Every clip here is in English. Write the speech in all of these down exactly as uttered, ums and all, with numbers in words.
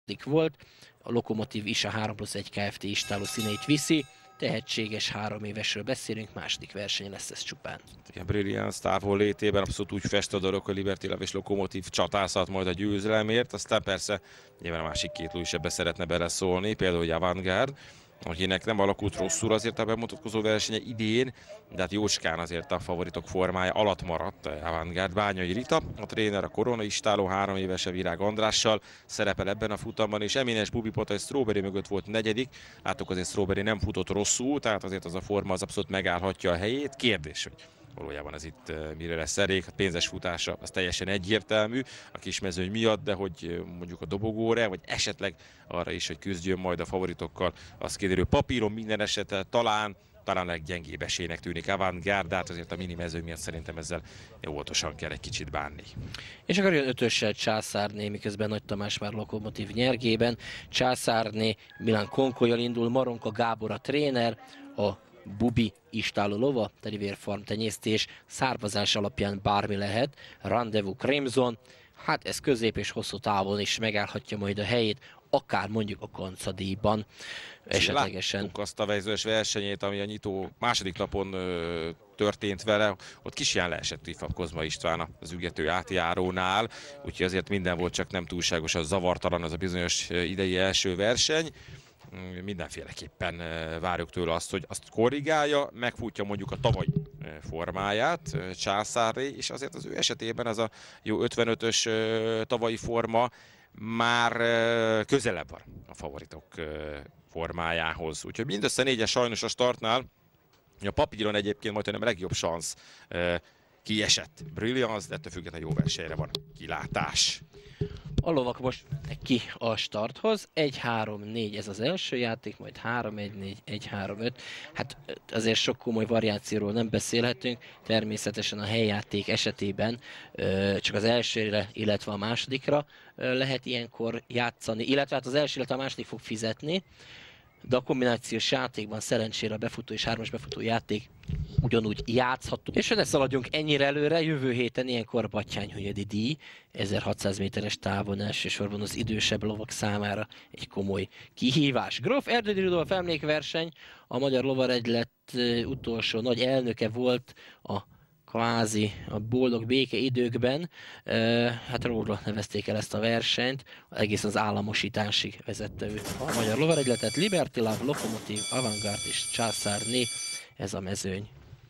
volt, a Lokomotív is a három plusz egy Kft. Istálló színeit viszi, tehetséges három évesről beszélünk, második verseny lesz ez csupán. Igen, Brilliance távol létében abszolút úgy fest a dolog, hogy Liberty Love és Lokomotív csatázhat majd a győzelemért, aztán persze nyilván a másik két ló is ebbe szeretne beleszólni, például hogy Avantgarde, akinek nem alakult rosszul azért a bemutatkozó versenye idén, de hát jócskán azért a favoritok formája alatt maradt Avantgarde. Bányai Rita, a tréner, a Korona Istálló három évese Virág Andrással szerepel ebben a futamban, és eminens Bubi Potaj Strawberry mögött volt negyedik. Látok, azért Strawberry nem futott rosszul, tehát azért az a forma az abszolút megállhatja a helyét. Kérdés, hogy valójában ez itt mire lesz elég, a pénzes futása az teljesen egyértelmű a kismezőny miatt, de hogy mondjuk a dobogóra, vagy esetleg arra is, hogy küzdjön majd a favoritokkal, az kiderül. Papíron minden esetre talán, talán leggyengébb esélynek tűnik Avantgarde, de hát azért a mini mezőny miatt szerintem ezzel óvatosan kell egy kicsit bánni. És akkor jön ötössel Császárné, miközben Nagy Tamás már Lokomotív nyergében. Császárné Milán Konkolyal indul, Maronka Gábor a tréner, a Bubi Istálló lova, terivérfarm tenyésztés, származás alapján bármi lehet, Rendezvous Crimson, hát ez közép és hosszú távon is megállhatja majd a helyét, akár mondjuk a kancadíjban esetlegesen. Láttuk azt a vejzős versenyét, ami a nyitó második napon ö, történt vele, ott kisján leesett Tifab Kozma István az ügető átjárónál, úgyhogy azért minden volt, csak nem túlságosan zavartalan az a bizonyos idei első verseny. Mindenféleképpen várjuk tőle azt, hogy azt korrigálja, megfutja mondjuk a tavalyi formáját Császárné, és azért az ő esetében ez a jó ötvenötös tavalyi forma már közelebb van a favoritok formájához. Úgyhogy mindössze négyes sajnos a startnál, a papíron egyébként majd nem a legjobb szansz kiesett Brilliance, de ettől függetlenül jó versenyre van kilátás. A lovak most ki a starthoz, egy három négy ez az első játék, majd három egy négy, egy három öt. Hát azért sok komoly variációról nem beszélhetünk, természetesen a helyjáték esetében csak az elsőre, illetve a másodikra lehet ilyenkor játszani, illetve hát az első, illetve a második fog fizetni, de a kombinációs játékban szerencsére a befutó és hármas befutó játék ugyanúgy játszható. És ne szaladjunk ennyire előre, jövő héten ilyenkor Battyány-Hunyadi díj, ezerhatszáz méteres távon elsősorban az idősebb lovak számára egy komoly kihívás. Gróf Erdődy Rudolf emlékverseny, a Magyar Lovaregylet utolsó nagy elnöke volt a kvázi a boldog béke időkben, hát róla nevezték el ezt a versenyt, egész az államosításig vezette ő a Magyar Lovaregyletet. Liberty Love, Lokomotív, Avantgarde és Császárné, ez a mezőny.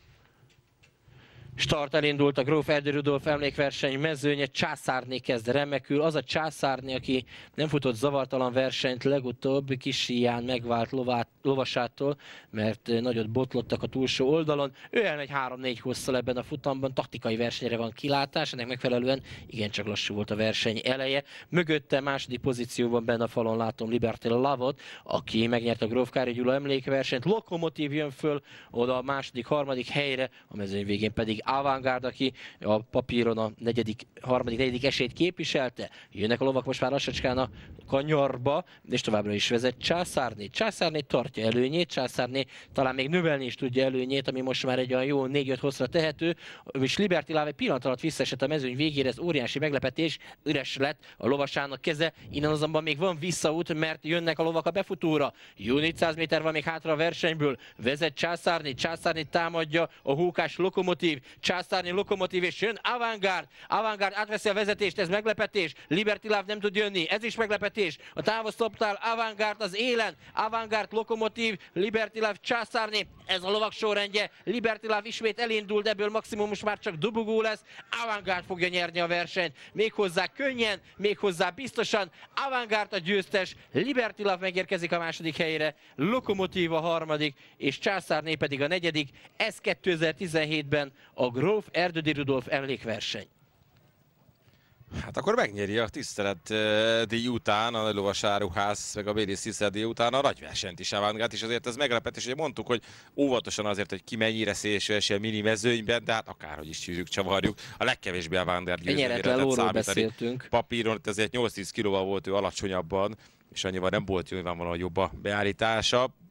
Start elindult a Gróf Erdődy Rudolf emlékverseny mezőnye, Császárné kezd remekül. Az a Császárné, aki nem futott zavartalan versenyt legutóbb, Kisiján megvált lovát, lovasától, mert nagyot botlottak a túlsó oldalon. Ő elmegy három négy hosszal ebben a futamban, taktikai versenyre van kilátás, ennek megfelelően igencsak lassú volt a verseny eleje. Mögötte második pozícióban benne a falon látom Liberty Love-ot, aki megnyerte a Gróf Károly Gyula emlékversenyt. Lokomotív jön föl oda a második, harmadik helyre, a mezőny végén pedig Avantgarde, aki a papíron a negyedik, harmadik, negyedik esélyt képviselte. Jönnek a lovak most már lassacskán a kanyarba, és továbbra is vezet Császárné. Császárné tartja előnyét, Császárné talán még növelni is tudja előnyét, ami most már egy olyan jó négy-öt hosszra tehető, és Liberty Love egy pillanat alatt visszaesett a mezőny végére, ez óriási meglepetés, üres lett a lovasának keze, innen azonban még van visszaút, mert jönnek a lovak a befutóra. Jó négyszáz méter van még hátra a versenyből, vezet Császárné, Császárné támadja a hókás Lokomotív, Császárné, Lokomotív, és jön Avantgarde. Avantgarde átveszi a vezetést, ez meglepetés. Liberty Love nem tud jönni, ez is meglepetés. A távosztoptál Avantgarde az élen. Avantgarde, Lokomotív, Liberty Love, Császárné. Ez a lovak sorrendje. Liberty Love ismét elindul, de ebből maximum most már csak dobogó lesz. Avantgarde fogja nyerni a versenyt. Méghozzá könnyen, méghozzá biztosan. Avantgarde a győztes. Liberty Love megérkezik a második helyre. Lokomotív a harmadik, és Császárné pedig a negyedik. Ez kétezer-tizenhétben a Gróf Erdődy Rudolf emlékverseny. Hát akkor megnyeri a tisztelet díj után, a Lovasáruház, meg a Bélis tisztelet díj után a nagyversenyt is Avantgarde, és azért ez meglepetés, hogy mondtuk, hogy óvatosan azért, hogy ki mennyire szélsős a mini mezőnyben, de hát akárhogy is csűrjük, csavarjuk, a legkevésbé Avantgarde győzőjére lehet számítani. Papíron ezért nyolc-tíz kilóval volt ő alacsonyabban, és annyival nem volt nyilvánvalóan jobb a beállítása.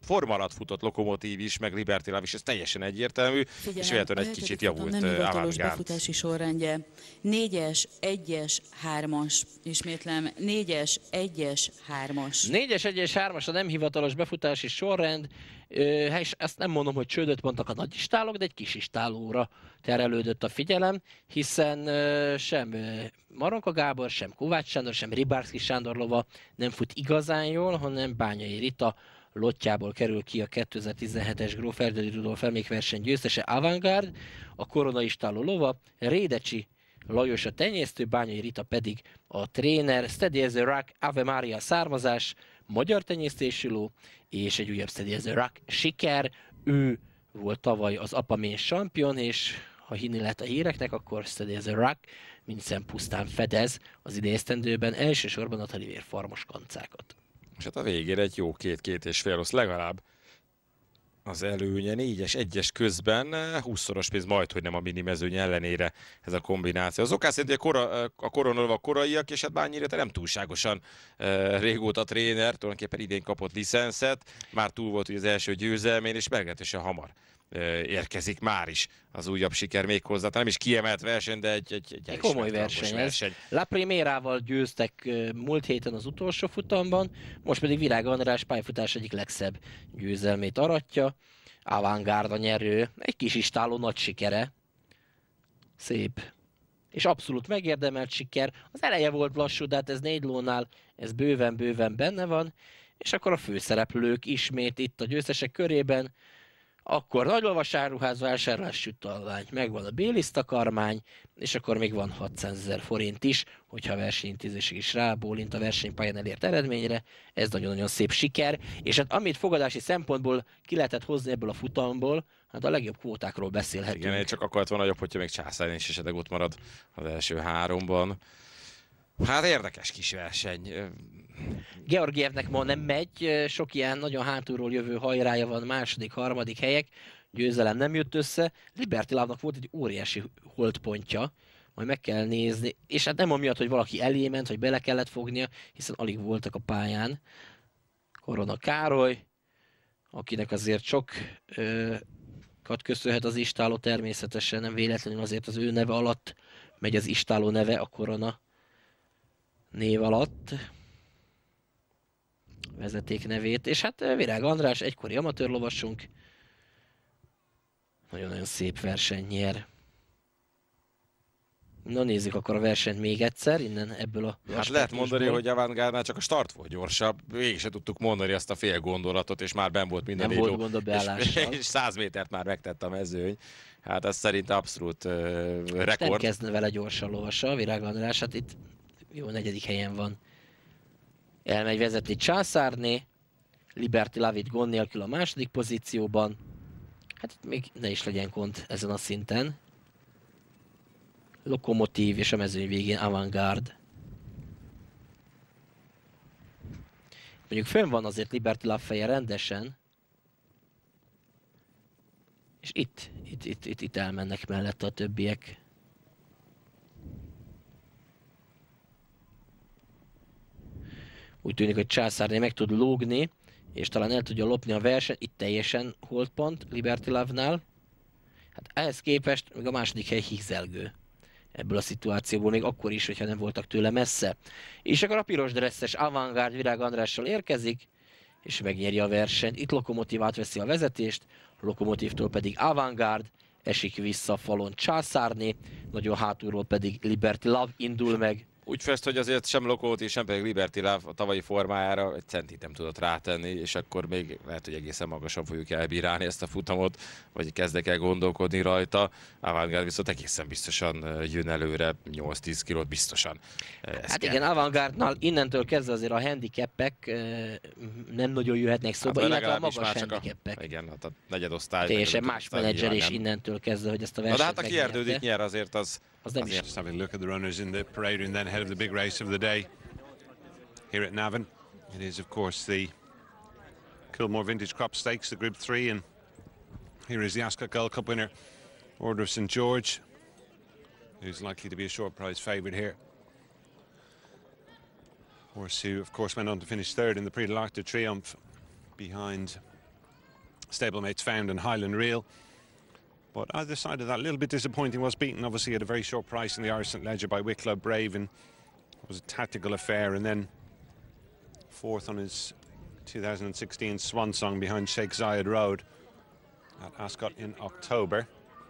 forma alatt futott Lokomotív is, meg Liberty Love is, ez teljesen egyértelmű, Figyelem, és véletlenül egy kicsit javult nem hivatalos Avantgarde. befutási sorrendje. négyes, egyes, hármas. Ismétlem, négyes, egyes, hármas. négyes, egyes, hármas a nem hivatalos befutási sorrend, Ö, és ezt nem mondom, hogy csődöt mondtak a nagy istálok, de egy kis istálóra terelődött a figyelem, hiszen ö, sem ö, Maronka Gábor, sem Kovács Sándor, sem Ribárszky Sándor lova nem fut igazán jól, hanem Bányai Rita lottjából kerül ki a kétezer-tizenhetes Gróf Erdődy Rudolf emlékverseny győztese Avantgarde, a korona istáló lova, Rédecsi Lajos a tenyésztő, Bányai Rita pedig a tréner, Steady as a Rock, Ave Maria származás, magyar tenyésztésű ló, és egy újabb Steady as a Rock siker. Ő volt tavaly az Apamén champion, és ha hinni lehet a híreknek, akkor Steady as a Rock mindszem pusztán fedez az idéztendőben, elsősorban a telivér farmos kancákat. És hát a végére egy jó két-két és fél osz legalább az előnye, négyes, egyes közben, húszszoros pénz majd, hogy nem a mini mezőny ellenére ez a kombináció. Az okás szerint a, kora, a koronolva koraiak, és hát Bányi Rita nem túlságosan e, régóta tréner, tulajdonképpen idén kapott licenszet, már túl volt ugye az első győzelmén, és meglehetősen hamar e, érkezik már is az újabb siker még hozzá. Nem is kiemelt verseny, de egy, egy, egy, egy komoly verseny. verseny. La Primérával győztek múlt héten az utolsó futamban, most pedig Virág András pályafutás egyik legszebb győzelmét aratja. Avantgarde a nyerő, egy kis istáló nagy sikere. Szép. És abszolút megérdemelt siker. Az eleje volt lassú, de hát ez négy lónál ez bőven-bőven benne van. És akkor a főszereplők ismét itt a győztesek körében. Akkor nagy lovasáruház, vásárlás, sütalvány, megvan a B-liszt takarmány, és akkor még van hatszázezer forint is, hogyha a versenyintézésig is rábólint a versenypályán elért eredményre. Ez nagyon-nagyon szép siker, és hát amit fogadási szempontból ki lehetett hozni ebből a futamból, hát a legjobb kvótákról beszélhetünk. Igen, csak akkor lett volna jobb, hogyha még Császár is esetleg ott marad az első háromban. Hát érdekes kis verseny. Georgievnek ma nem megy, sok ilyen nagyon hátulról jövő hajrája van, második, harmadik helyek, győzelem nem jött össze. Liberty Love-nak volt egy óriási holdpontja, majd meg kell nézni, és hát nem amiatt, hogy valaki elé ment, hogy bele kellett fognia, hiszen alig voltak a pályán. Korona Károly, akinek azért sok ö, köszönhet az istáló, természetesen nem véletlenül azért az ő neve alatt megy az istáló neve, a Korona név alatt, vezeték nevét, és hát Virág András, egykori amatőr lovasunk, nagyon-nagyon szép verseny nyer. Na nézzük akkor a versenyt még egyszer, innen ebből a... Hát lehet mondani, hogy Avantgarde-nál csak a start volt gyorsabb, végig se tudtuk mondani azt a fél gondolatot, és már benn volt minden Nem volt gond a beállással. és, és száz métert már megtett a mezőny. Hát ez szerintem abszolút uh, rekord. Nem kezdne vele gyorsan lovasa, Virág András, hát itt jó negyedik helyen van. Elmegy vezetni Császárné, Liberty Love itt gond nélkül a második pozícióban. Hát itt még ne is legyen gond ezen a szinten. Lokomotív és a mezőny végén Avantgarde. Mondjuk fönn van azért Liberty Love feje rendesen. És itt, itt, itt, itt, itt elmennek mellette a többiek. Úgy tűnik, hogy Császárné meg tud lógni, és talán el tudja lopni a versenyt. Itt teljesen holdpont Liberty Love-nál. Hát ehhez képest még a második hely hízelgő ebből a szituációból, még akkor is, hogyha nem voltak tőle messze. És akkor a piros dresszes Avantgarde Virág Andrással érkezik, és megnyeri a versenyt. Itt Lokomotív átveszi a vezetést, Lokomotívtól pedig Avantgarde, esik vissza a falon Császárné, nagyon hátulról pedig Liberty Love indul meg. Úgy fest, hogy azért sem Lokomotív, sem pedig Liberty Love a tavalyi formájára egy centit nem tudott rátenni, és akkor még lehet, hogy egészen magasan fogjuk elbírálni ezt a futamot, vagy kezdek el gondolkodni rajta. Avantgarde viszont egészen biztosan jön előre, nyolc-tíz kilót biztosan. Ez hát kell. Igen, Avantgarde-nál innentől kezdve azért a handicapek nem nagyon jöhetnek szóba, hát, illetve a magas handicapek. Igen, hát a negyedosztály. Teljesen más menedzser és innentől kezdve, hogy ezt a versenyt Na de hát aki erdődik nyer, azért az... az nem is. Just having a look at the runners in the parade and then ahead of the big race of the day here at Navan. It is of course the Kilmore Vintage Crop Stakes, the Group three, and here is the Ascot Gold Cup winner, Order of Saint George, who's likely to be a short prize favourite here. Horse who of course went on to finish third in the Prix de l'Arc de Triomphe behind stablemates found in Highland Reel. But either side of that, a little bit disappointing. Was beaten obviously at a very short price in the Irish Saint Leger by Wicklow Brave, and it was a tactical affair, and then fourth on his two thousand sixteen swan song behind Sheikh Zayed Road at Ascot in October.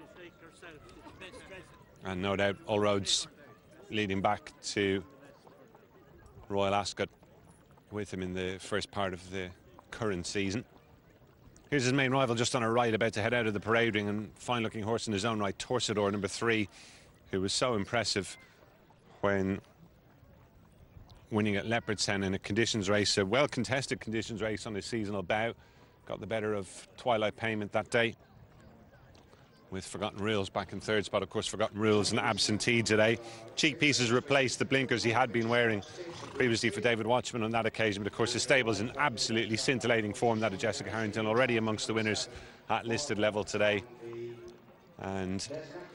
And no doubt all roads leading back to Royal Ascot with him in the first part of the current season. Here's his main rival just on a right, about to head out of the parade ring, and fine looking horse in his own right, Torsidor, number three, who was so impressive when winning at Leopardstown in a conditions race, a well contested conditions race on his seasonal bow. Got the better of Twilight Payment that day, with Forgotten Rules back in third spot. Of course, Forgotten Rules an absentee today. Cheek pieces replaced the blinkers he had been wearing previously for David Watchman on that occasion. But of course, his stable's in absolutely scintillating form, that of Jessica Harrington, already amongst the winners at listed level today. And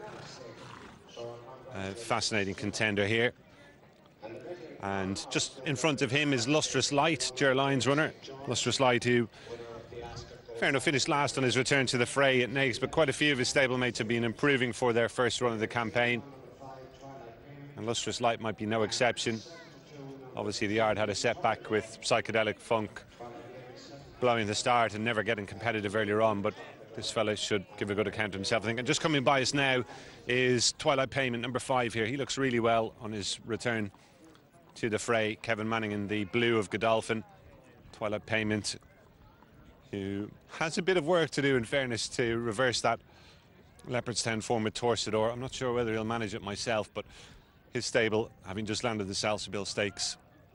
a fascinating contender here. And just in front of him is Lustrous Light, Ger Lyons runner. Lustrous Light, who, fair enough, finished last on his return to the fray at Naas, but quite a few of his stablemates have been improving for their first run of the campaign. And Lustrous Light might be no exception. Obviously, the yard had a setback with Psychedelic Funk blowing the start and never getting competitive earlier on, but this fella should give a good account of himself, I think. And just coming by us now is Twilight Payment, number five here. He looks really well on his return to the fray. Kevin Manning in the blue of Godolphin. Twilight Payment, who has a bit of work to do, in fairness, to reverse that Leopardstown form with Torsidor. I'm not sure whether he'll manage it myself, but his stable, having just landed the Salsabil Stakes,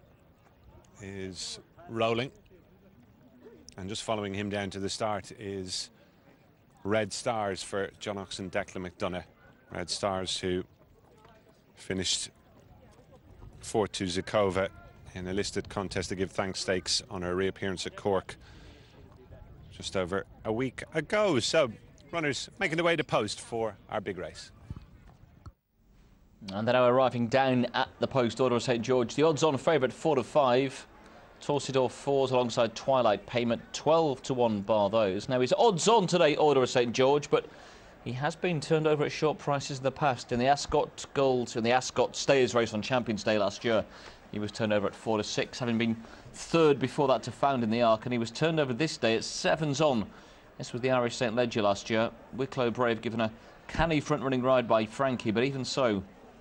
is rolling. And just following him down to the start is Red Stars for John Oxon, Declan McDonough. Red Stars, who finished fourth to Zakova in a listed contest to give thanks stakes on her reappearance at Cork just over a week ago. So runners making their way to post for our big race. And they're now arriving down at the post, Order of Saint George. The odds-on favourite, four to five. Torsidor fours alongside Twilight Payment, twelve to one bar those. Now, he's odds-on today, Order of Saint George, but he has been turned over at short prices in the past. In the Ascot Gold, in the Ascot Stayers race on Champions Day last year, he was turned over at four to six, having been third before that to Found in the Arc, and he was turned over this day at sevens on. This was the Irish Saint Leger last year. Wicklow Brave given a canny front-running ride by Frankie, but even so,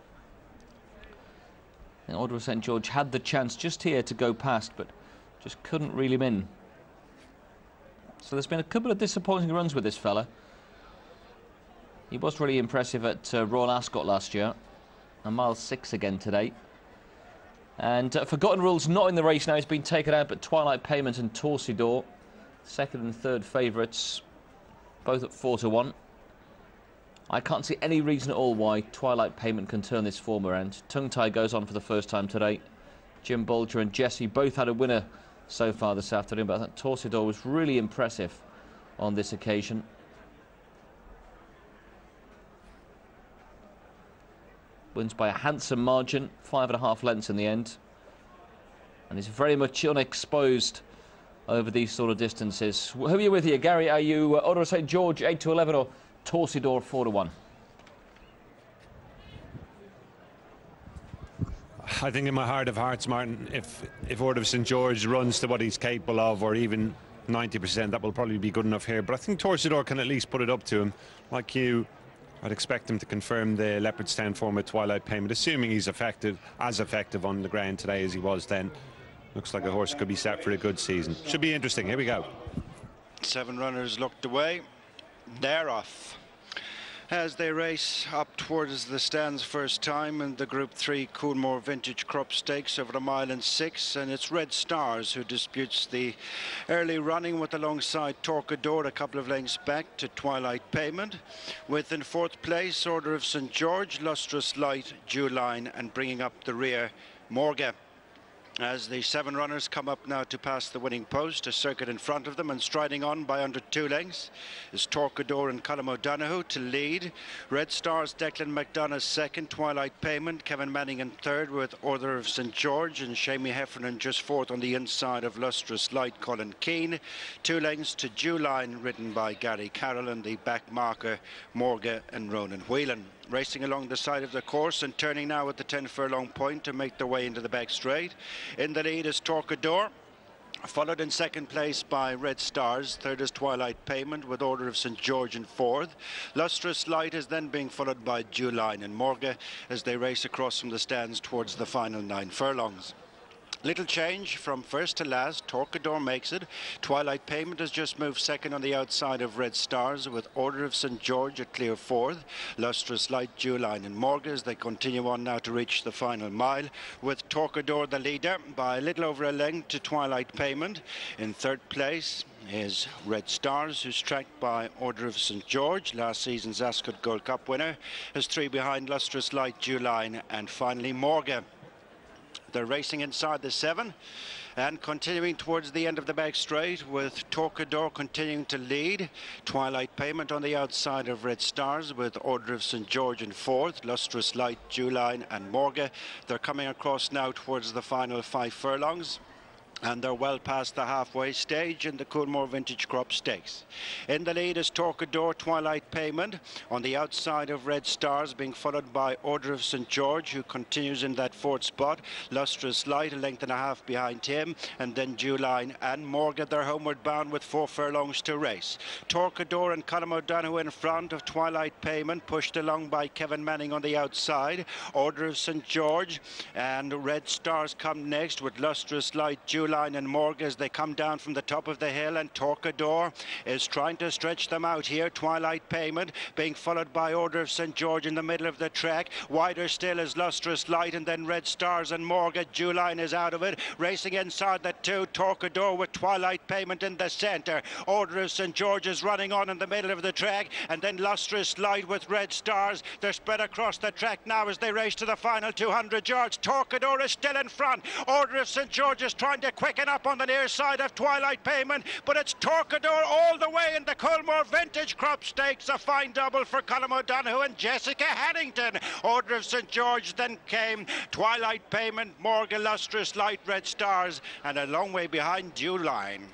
the Order of Saint George had the chance just here to go past, but just couldn't reel him in. So there's been a couple of disappointing runs with this fella. He was really impressive at uh, Royal Ascot last year. A mile six again today. And uh, Forgotten Rules not in the race now. He's been taken out, but Twilight Payment and Torsidor, second and third favourites, both at four to one. I can't see any reason at all why Twilight Payment can turn this form around. Tongue Tie goes on for the first time today. Jim Bolger and Jesse both had a winner so far this afternoon, but I think Torsidor was really impressive on this occasion. Wins by a handsome margin, five and a half lengths in the end. And is very much unexposed over these sort of distances. Who are you with here, Gary? Are you uh, Order of Saint George eight to eleven or Torsidor four to one? I think in my heart of hearts, Martin, if if Order of Saint George runs to what he's capable of, or even ninety percent, that will probably be good enough here. But I think Torsidor can at least put it up to him. Like you, I'd expect him to confirm the Leopardstown form with Twilight Payment, assuming he's effective, as effective on the ground today as he was then. Looks like a horse could be set for a good season. Should be interesting. Here we go. Seven runners looked away. They're off as they race up towards the stands first time in the Group three Coolmore Vintage Crop Stakes over a mile and six, and it's Red Stars who disputes the early running with alongside Torquedor a couple of lengths back to Twilight Payment, with in fourth place Order of Saint George, Lustrous Light, Dewline, and bringing up the rear Morga. as the seven runners come up now to pass the winning post. A circuit in front of them, and striding on by under two lengths is Torquador and Colm O'Donoghue to lead. Red Stars, Declan McDonough second, Twilight Payment, Kevin Manning in third, with Order of Saint George and Seamie Heffernan just fourth on the inside of Lustrous Light, Colin Keane. Two lengths to Dewline, ridden by Gary Carroll, and the back marker Morga and Ronan Whelan. Racing along the side of the course and turning now at the ten furlong point to make their way into the back straight. In the lead is Torquador, followed in second place by Red Stars. Third is Twilight Payment, with Order of Saint George in fourth. Lustrous Light is then being followed by Dewline and Morga as they race across from the stands towards the final nine furlongs. Little change from first to last. Torquador makes it. Twilight Payment has just moved second on the outside of Red Stars, with Order of Saint George a clear fourth. Lustrous Light, Dewline and Morga as they continue on now to reach the final mile, with Torquador the leader by a little over a length to Twilight Payment. In third place is Red Stars, who's tracked by Order of Saint George, last season's Ascot Gold Cup winner, has three behind Lustrous Light, Dewline and finally Morga. They're racing inside the seven and continuing towards the end of the back straight, with Torquador continuing to lead. Twilight Payment on the outside of Red Stars, with Order of Saint George in fourth. Lustrous Light, Dewline and Morga. They're coming across now towards the final five furlongs, and they're well past the halfway stage in the Coolmore Vintage Crop Stakes. In the lead is Torquador, Twilight Payment on the outside of Red Stars, being followed by Order of Saint George, who continues in that fourth spot. Lustrous Light a length and a half behind him, and then Dewline and Morga. They're homeward bound with four furlongs to race. Torquador and Colm O'Donoghue in front of Twilight Payment, pushed along by Kevin Manning on the outside. Order of Saint George and Red Stars come next, with Lustrous Light, Dewline and Morga as they come down from the top of the hill, and Torquador is trying to stretch them out here. Twilight Payment being followed by Order of Saint George in the middle of the track. Wider still is Lustrous Light, and then Red Stars and Morga. Dewline is out of it, racing inside the two. Torquador with Twilight Payment in the centre. Order of Saint George is running on in the middle of the track, and then Lustrous Light with Red Stars. They're spread across the track now as they race to the final two hundred yards. Torquador is still in front. Order of Saint George is trying to quicken up on the near side of Twilight Payment, but it's Torquador all the way in the Coolmore Vintage Crop Stakes. A fine double for Colm O'Donoghue and Jessica Hannington. Order of Saint George, then came Twilight Payment, Morga, Lustrous Light, Red Stars, and a long way behind Dewline.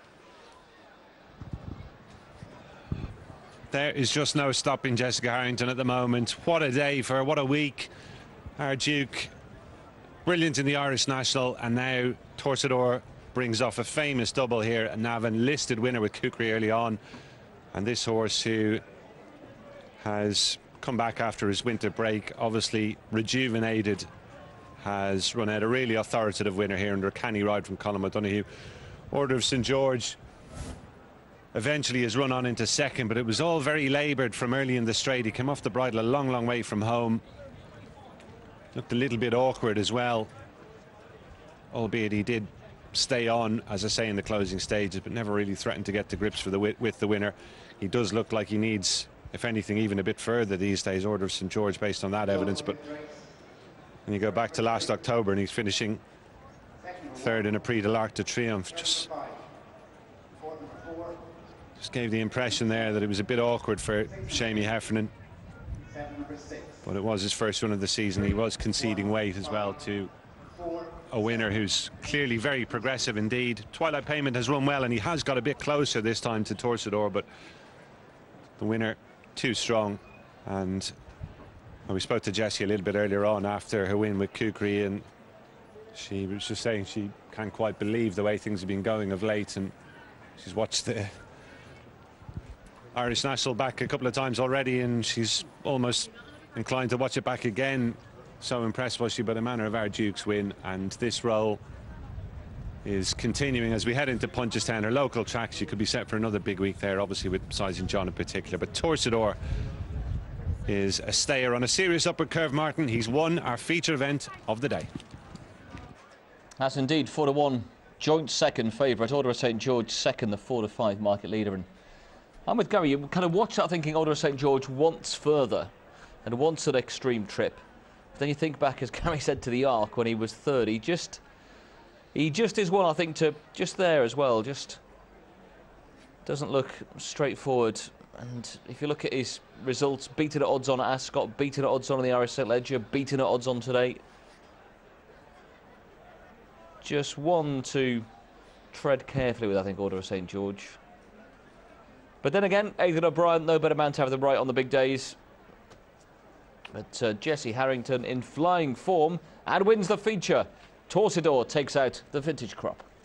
There is just no stopping Jessica Harrington at the moment. What a day for her, what a week. Our Duke, brilliant in the Irish National, and now Torquador brings off a famous double here at Navan, listed winner with Kukri early on, and this horse, who has come back after his winter break, obviously rejuvenated, has run out a really authoritative winner here under a canny ride from Colm O'Donoghue. Order of Saint George eventually has run on into second, but it was all very laboured from early in the straight. He came off the bridle a long, long way from home. Looked a little bit awkward as well, albeit he did stay on, as I say, in the closing stages, but never really threatened to get to grips for the with the winner. He does look like he needs, if anything, even a bit further these days, Order of Saint George, based on that evidence. But when you go back to last October and he's finishing third in a Prix de l'Arc de Triomphe, just, just gave the impression there that it was a bit awkward for Seamie Heffernan. But it was his first one of the season. He was conceding weight as well to a winner who's clearly very progressive indeed. Twilight Payment has run well, and he has got a bit closer this time to Torquador, but the winner too strong. And well, we spoke to Jessie a little bit earlier on after her win with Kukri, and she was just saying she can't quite believe the way things have been going of late, and she's watched the Irish National back a couple of times already, and she's almost inclined to watch it back again. So impressed was she by the manner of our Duke's win, and this role is continuing as we head into Punchestown, her local track. She could be set for another big week there, obviously with Sizing John in particular. But Torquador is a stayer on a serious upward curve, Martin. He's won our feature event of the day. That's indeed four to one, joint second favourite. Order of Saint George second, the four to five market leader. And I'm with Gary. You kind of watch that thinking Order of Saint George wants further and wants an extreme trip. But then you think back, as Gary said, to the Arc when he was third. He just He just is one, I think, to just there as well. Just doesn't look straightforward. And if you look at his results, beaten at odds on at Ascot, beaten at odds on the Irish Saint Leger, beaten at odds on today. Just one to tread carefully with, I think, Order of Saint George. But then again, Aidan O'Brien, no better man to have them right on the big days. But uh, Jesse Harrington in flying form and wins the feature. Torcidor takes out the Vintage Crop.